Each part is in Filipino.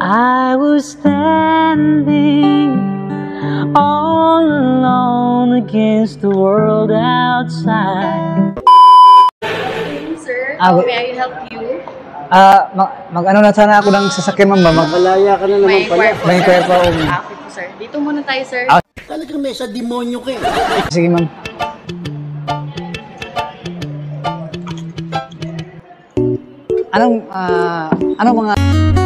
I was standing all alone against the world outside. Sir, Ah, may I help you? Mag-ano na sana ako ng sasakyan, ma'am. Malaya ka na naman May pala. inquire po, May sir. inquire po ako. Okay po, sir. Dito muna tayo, sir. Talagang may sa demonyo ka eh. Sige, ma'am. Anong mga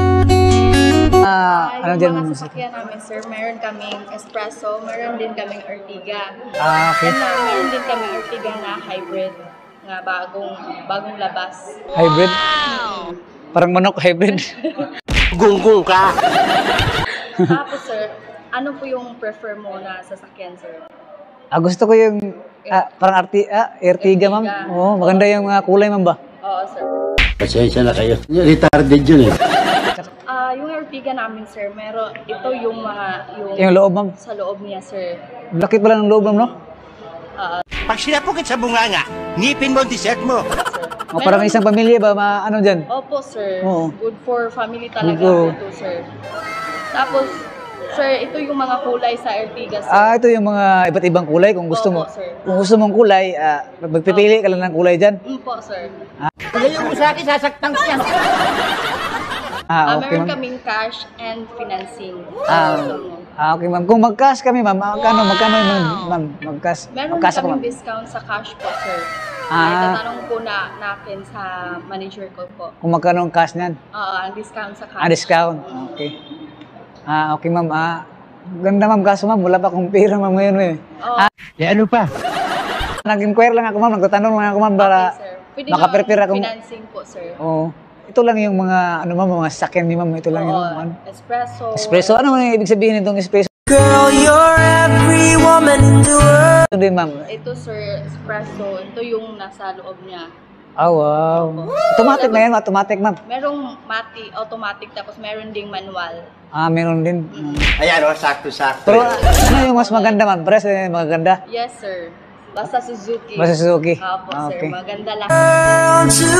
ano dyan, Yung ma'am? mga sasakyan namin, sir, meron kaming espresso, meron din kaming Ertiga. Okay. And meron din kaming Ertiga na hybrid, na bagong labas. Hybrid? Parang manok hybrid. Gunggong ka. Tapos, sir, ano po yung prefer mo na sasakyan, sir? Gusto ko yung parang Ertiga, ma'am. Oo, maganda yung mga kulay, ma'am ba? Oo, sir. Pasensya na kayo. Retarded yun eh. Yung Ertiga namin, sir, ito yung Yung loob, ma'am. sa loob niya, sir. Laki pala ng loob, ma'am, no? Pag sinapukit sa bunganga, ngipin mo ang dessert mo. Parang isang pamilya ba, ano dyan? Opo, sir. Oo. Good for family talaga Oo. ito, sir. Tapos, sir, ito yung mga kulay sa Ertiga, sir. Ito yung mga iba't ibang kulay. Kung gusto mo, Opo, sir. kung gusto mong kulay, magpipili ka lang ng kulay dyan. Po, sir. Ngayon mo sa akin, sasaktan ko yan. Okay, Meron ma'am. kaming cash and financing. Okay, ma'am. Kung mag-cash kami, ma'am, magkano yun, ma'am? Mag-cash. Meron Mag-cash ako, kaming ma'am. discount sa cash po, sir. Tatanong po natin sa manager ko po. Kung magkano ang cash niyan? Ang discount sa cash. Discount. Okay. Okay, ma'am. Ganda, ma'am. Kaso, ma'am, wala pa akong pera, ma'am, ngayon, eh. Ano pa? Nag-inquire lang ako, ma'am. Nagtatanong lang ako, ma'am, para Okay, sir. Pwede makaprepare naman akong... financing po, sir. Oo. Ito lang yung mga, ma'am, mga sasakyan ni ma'am. Ito lang yung, ano. Espresso. Espresso. Ano man yung ibig sabihin nitong espresso? Girl, you're every woman in the world. Ito din, ma'am. Ito, sir, espresso. Ito yung nasa loob niya. Wow. Automatic na yan, automatic, ma'am. Merong automatic, tapos meron ding manual. Meron din. Ayan o, sakto-sakto. Pero ano yung mas maganda, ma'am? Pares maganda. Yes, sir. Basta Suzuki. Basta Suzuki. Opo, sir. Okay. Maganda lang. Girl, to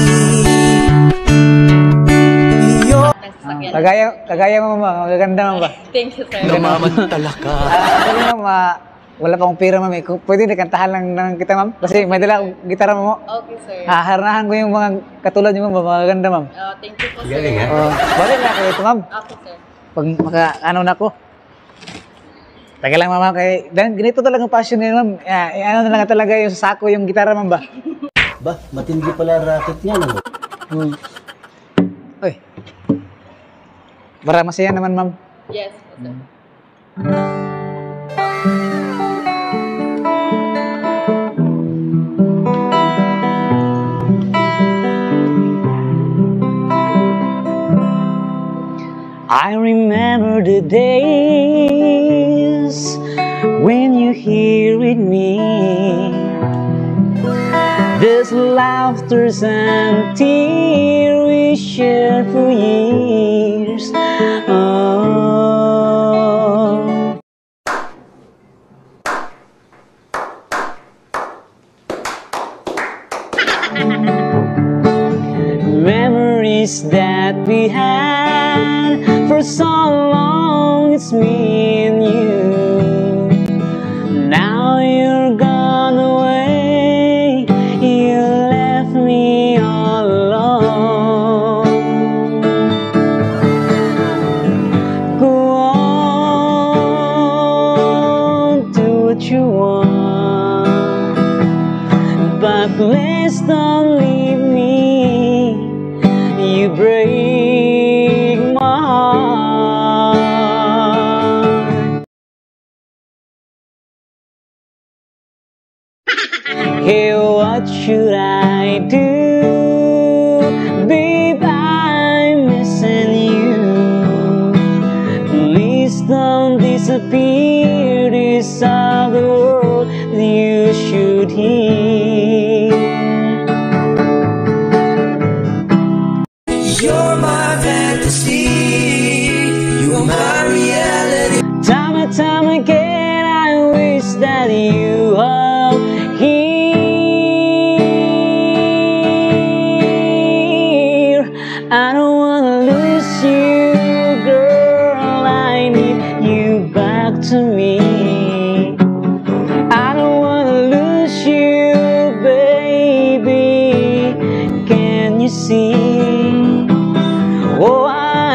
be your... Sasakyan. Kagaya mo, ma'am. Maganda, ma'am ba? Thank you, sir. Namamantala ka. Ma'am, wala pa akong pera, ma'am. Pwede nakantahan lang ng kita, ma'am. Kasi may dala akong gitara mo. Okay, sir. Haranahan ko yung mga katulad niyo, ma'am. Maganda, ma'am. Thank you po, sir. Galing, ha? Balik na kayo ito, ma'am. Okay, sir. Pag ano na ko. Taga lang, ma'am. Ganito talagang passion niya, ma'am. Ano na lang talaga yung sako yung gitara, ma'am ba? Ba, matindi pala racket niya. No? Uy. Para masaya naman, ma'am. Yes po, sir. I remember the days when you here with me. There's laughter and tears we shared for years. Oh. Memories that we had for so long, it's me and you. Now you're gone away, you left me all alone. Go on, do what you want, but please don't leave me. You break my heart. Hey, what should I do? Babe, I'm missing you. Please don't disappear. This other world you should hear.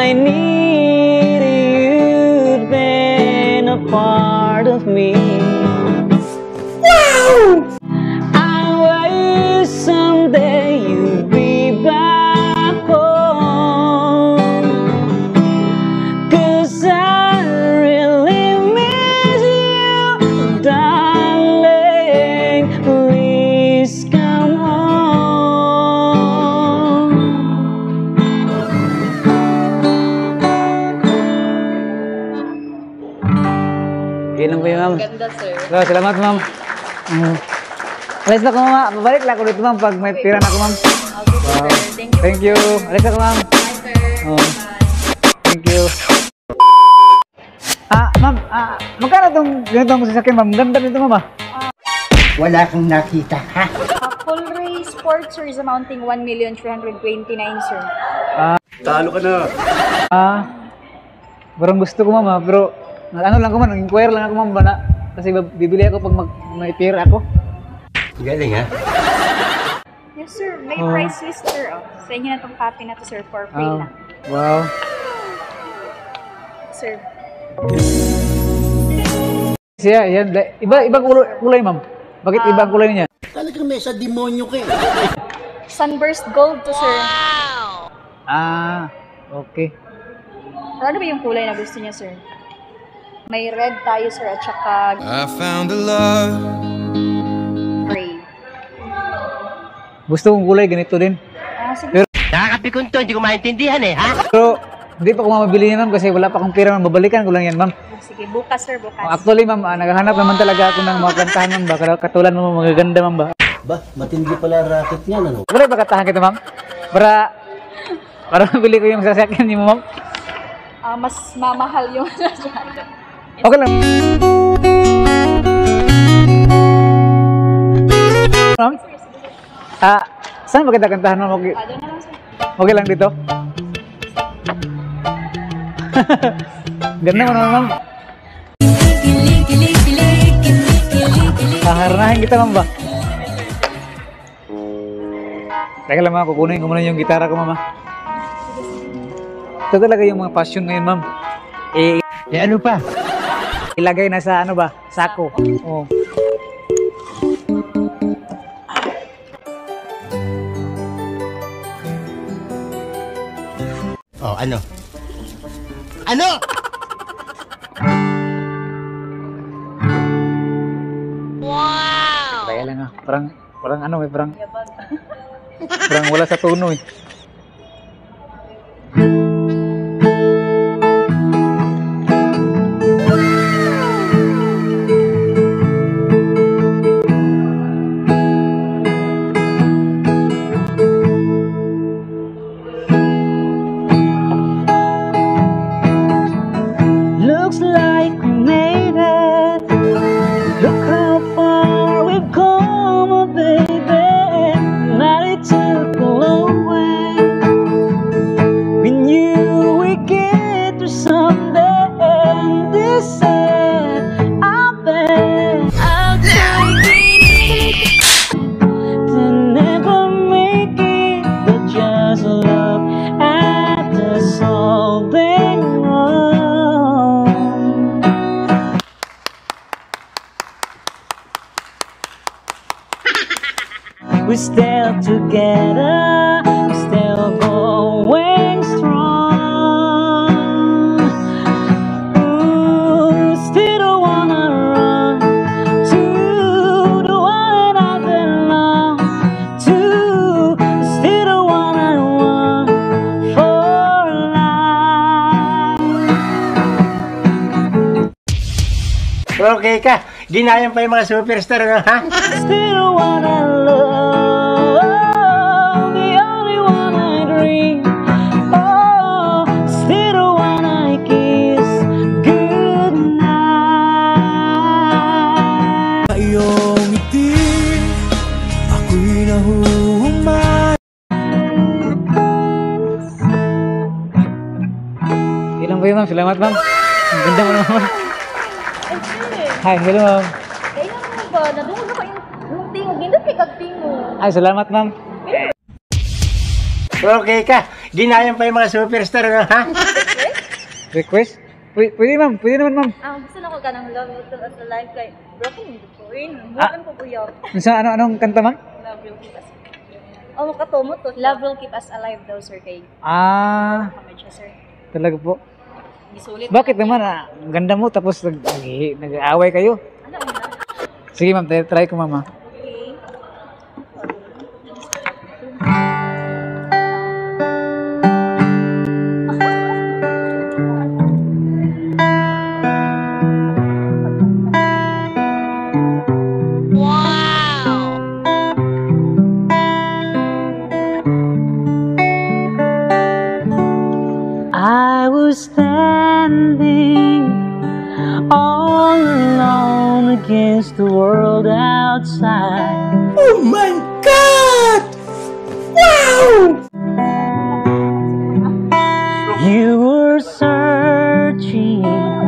I need you, been a part of me. I wish someday you'll be back home, 'cause I really miss you, darling. Please come home. Ilang ba yun, ma'am? Ganda, sir. So, salamat, ma'am. Alis na ko, ma'am. Babalik lang ako dito, ma'am, pag may tira na ako, ma'am. Okay, sir. Thank you. Thank you. Alis na ko, ma'am. Bye, sir. Oh. Bye. Thank you. Ma'am, magkano itong ganitong sasakyan, ma'am? Ganda dito, ma'am, Wala kang nakita, ha? Full race sport, sir, is amounting 1,329,000, sir. Talo ka na. Parang gusto ko, ma'am, pero ano lang ko, ma'am, inquire lang ako, ma'am, ba na? Kasi bibili ako pag may pera ako. Galing, ha? Yes, sir. May price list, sir. Oh. Sa inyo na itong copy na to, sir, for free lang. Wow. Sir. Siya, yan. Ibang kulay, ma'am. Bakit ibang kulay niya? Talagang may sa demonyo ka eh. Sunburst gold to, sir. Okay. Ano ba yung kulay na gusto niya, sir? May red tayo, sir, at saka I found a love. gray. Gusto kong kulay, ganito din. Sige. Nakakapikon to, hindi ko maintindihan eh, ha? Pero, hindi pa ako mabili yan, ma'am, kasi wala pa akong pera, ma'am. Babalikan ko lang yan, ma'am. Sige, bukas, sir, bukas. Actually, ma'am, naghahanap naman talaga ako ng mga kantahan, ma'am. Ba? Katulad mo, magaganda, ma'am, ba? Ba, matindi pala racket niya, ano? Wala ba kantahan kita, ma'am? Para mabili ko yung sasakyan niyo, ma'am. Mas mamahal yung Okay lang. Ma'am? Saan ba kita kantahan, ma'am? Okay, doon na lang, sir. okay lang dito? Ganda mo naman, ma'am. Haharanahin kita, ma'am, ba? Teka lang, ma'am. Kukunin ko muna yung gitara ko, ma'am. Ito talaga yung mga passion ngayon, ma'am. Ano pa? Ilagay na sa ano ba? Sako. Oh. Oh, ano? Ano? Kaya lang parang ano eh, parang wala sa tono eh. Looks like we made it. Look how far we've come, oh baby. Not it took a long way. We knew we'd get through someday, and this said, I bet I'll take it to never make it, but just look at the soul they know. We're still together, we're still going strong. Ooh, still don't wanna run to the one I belong to. Still don't wanna run for life. Okay ka. Ginayang pa yung mga superstar, ano, ha? Still wanna love, the only one I dream. Oh, still wanna kiss goodnight. Iyong ngiti, ako'y nahuhumay. Ilang ba yun, ma'am? Salamat, ma'am. Ang ganda mo naman. Hi, hello, ma'am. Kaya naman ba, nadungog ako yung tingog. Hindi kay kagtingog. Ay, salamat, ma'am. Okay ka. Ginayang pa yung mga superstar, ano, ha? Request? Pwede ma'am, pwede naman ma'am. Gusto na ko ka ng Love Will Keep Us Alive kay broken mo ko. Ah. Broken po po yun. Anong kanta ma'am? Love Will Keep Us Alive. Makatomo to. Love Will Keep Us Alive daw, sir, kay comment siya, sir. Talaga po. Gisulit. Bakit naman ang ganda mo tapos nag-aaway kayo? Ano na? Sige ma'am, try ko ma'am. Okay. I was standing all alone against the world outside. Oh my God! Wow! You were searching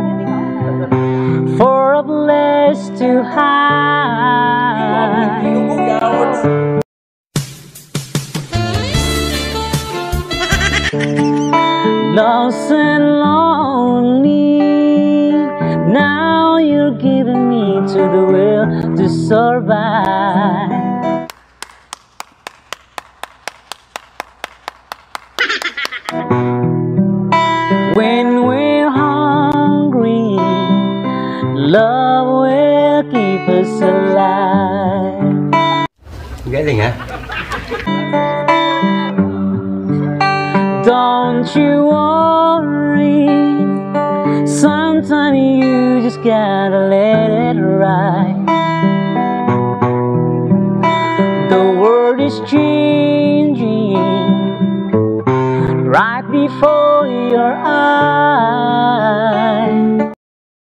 for a place to hide. Lost and lonely, now you're giving me to the will to survive. When we're hungry, love will keep us alive. Galing ha? Don't you worry, sometimes you just gotta let it ride. The world is changing right before your eyes.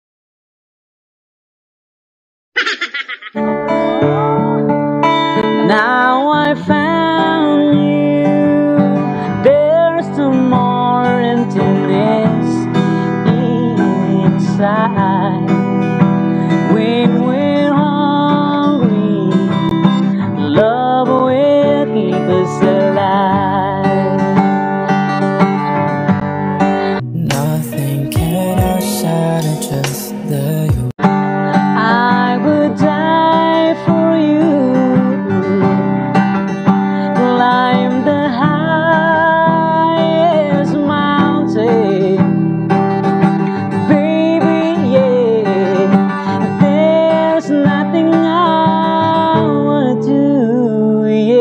Now I found you, there's no more emptiness inside. When we're hungry, love will keep us alive. Nothing can outside of just the you. I would die for you, climb the highest mountain, baby, yeah. There's nothing I wanna do,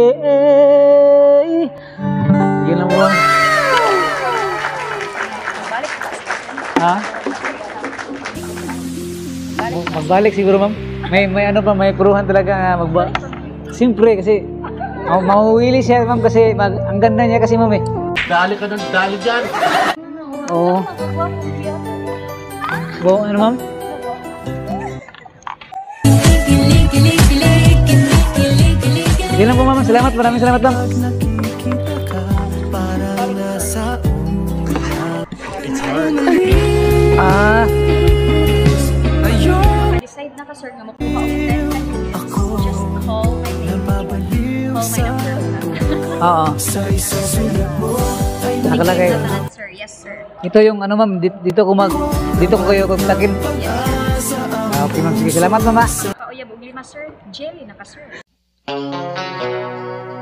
yeah. Yun lang po. Ha? Magbalik siguro ma'am. May ano pa, may puruhan talaga nga Siyempre kasi mauwili siya ma'am kasi ang ganda niya kasi ma'am eh. Dali ka ng dali dyan. Oo. Ano ma'am? Yun lang po ma'am. Salamat. Maraming salamat ma'am. Decide na ka, sir, nga makuha og 10 seconds. Just call my name. Call my number. Oo. Nakalagay. Sir, yes, sir. Ito yung ano ma'am, dito ko kayo kontakin. Okay ma'am, sige. Salamat ma'am. Kauyab og 5, sir. Jelly na ka, sir.